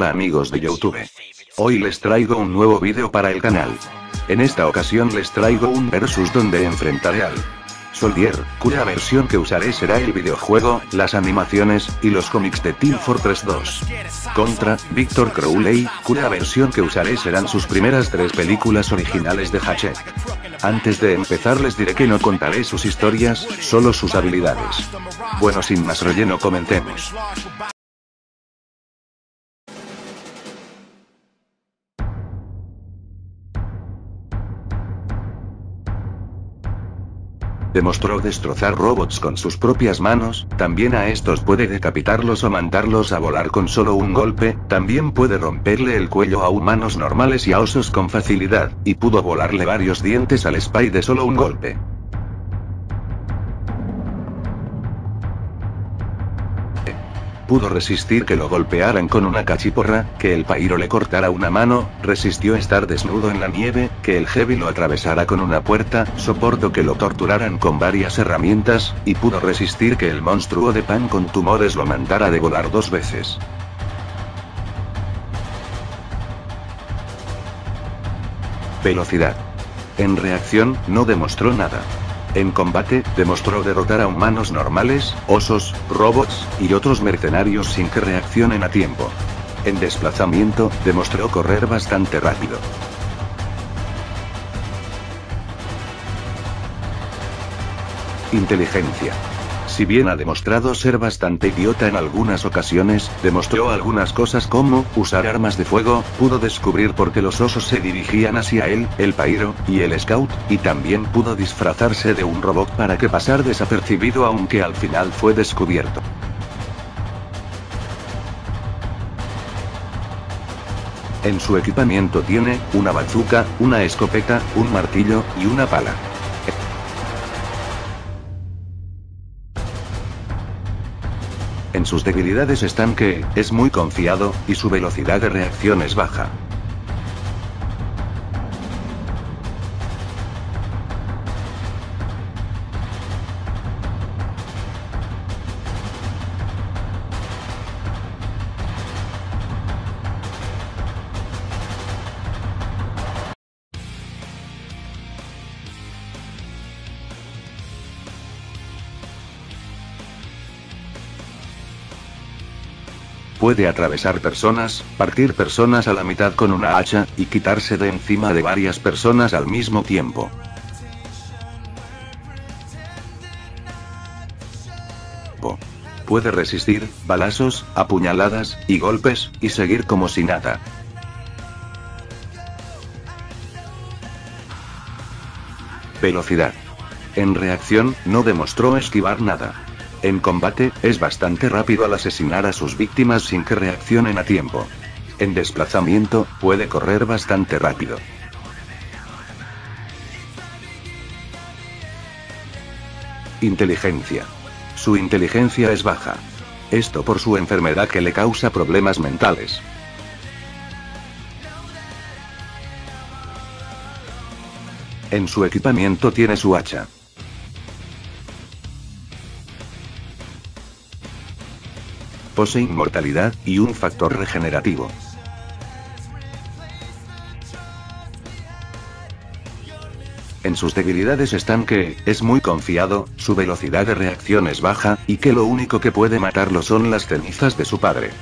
Hola amigos de YouTube. Hoy les traigo un nuevo vídeo para el canal. En esta ocasión les traigo un versus donde enfrentaré al Soldier, cuya versión que usaré será el videojuego, las animaciones, y los cómics de Team Fortress 2. Contra Victor Crowley, cuya versión que usaré serán sus primeras 3 películas originales de Hatchet. Antes de empezar les diré que no contaré sus historias, solo sus habilidades. Bueno, sin más relleno, comencemos. Demostró destrozar robots con sus propias manos, también a estos puede decapitarlos o mandarlos a volar con solo un golpe, también puede romperle el cuello a humanos normales y a osos con facilidad, y pudo volarle varios dientes al Spy de solo un golpe. Pudo resistir que lo golpearan con una cachiporra, que el Pyro le cortara una mano, resistió estar desnudo en la nieve, que el Heavy lo atravesara con una puerta, soportó que lo torturaran con varias herramientas, y pudo resistir que el monstruo de pan con tumores lo mandara de volar 2 veces. Velocidad. En reacción, no demostró nada. En combate, demostró derrotar a humanos normales, osos, robots, y otros mercenarios sin que reaccionen a tiempo. En desplazamiento, demostró correr bastante rápido. Inteligencia. Si bien ha demostrado ser bastante idiota en algunas ocasiones, demostró algunas cosas como usar armas de fuego, pudo descubrir por qué los osos se dirigían hacia él, el Pyro, y el Scout, y también pudo disfrazarse de un robot para que pasar desapercibido aunque al final fue descubierto. En su equipamiento tiene una bazooka, una escopeta, un martillo, y una pala. En sus debilidades están que, es muy confiado, y su velocidad de reacción es baja. Puede atravesar personas, partir personas a la mitad con una hacha, y quitarse de encima de varias personas al mismo tiempo. Puede resistir balazos, apuñaladas, y golpes, y seguir como si nada. Velocidad. En reacción, no demostró esquivar nada. En combate, es bastante rápido al asesinar a sus víctimas sin que reaccionen a tiempo. En desplazamiento, puede correr bastante rápido. Inteligencia. Su inteligencia es baja. Esto por su enfermedad que le causa problemas mentales. En su equipamiento tiene su hacha. Posee inmortalidad, y un factor regenerativo. En sus debilidades están que, es muy confiado, su velocidad de reacción es baja, y que lo único que puede matarlo son las cenizas de su padre.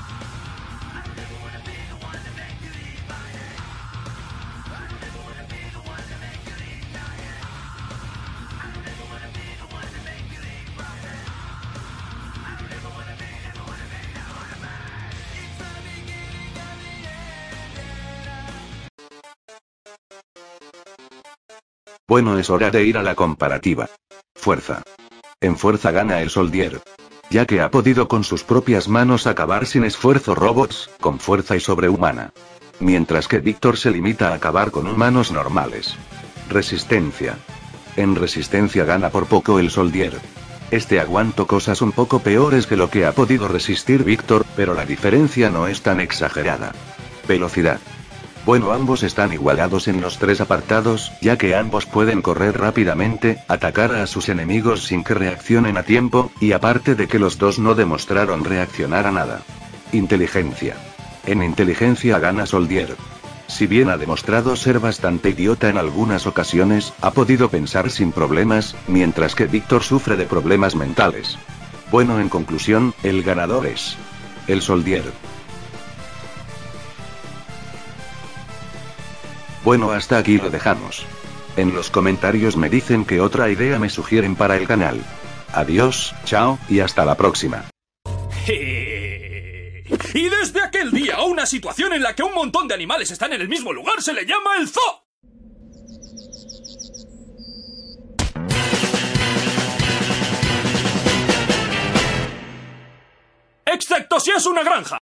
Bueno, es hora de ir a la comparativa. Fuerza. En fuerza gana el Soldier, ya que ha podido con sus propias manos acabar sin esfuerzo robots, con fuerza y sobrehumana. Mientras que Victor se limita a acabar con humanos normales. Resistencia. En resistencia gana por poco el Soldier. Este aguantó cosas un poco peores que lo que ha podido resistir Victor, pero la diferencia no es tan exagerada. Velocidad. Bueno, ambos están igualados en los 3 apartados, ya que ambos pueden correr rápidamente, atacar a sus enemigos sin que reaccionen a tiempo, y aparte de que los dos no demostraron reaccionar a nada. Inteligencia. En inteligencia gana Soldier. Si bien ha demostrado ser bastante idiota en algunas ocasiones, ha podido pensar sin problemas, mientras que Víctor sufre de problemas mentales. Bueno, en conclusión, el ganador es el Soldier. Bueno, hasta aquí lo dejamos. En los comentarios me dicen qué otra idea me sugieren para el canal. Adiós, chao, y hasta la próxima. Y desde aquel día a una situación en la que un montón de animales están en el mismo lugar se le llama el zoo. Excepto si es una granja.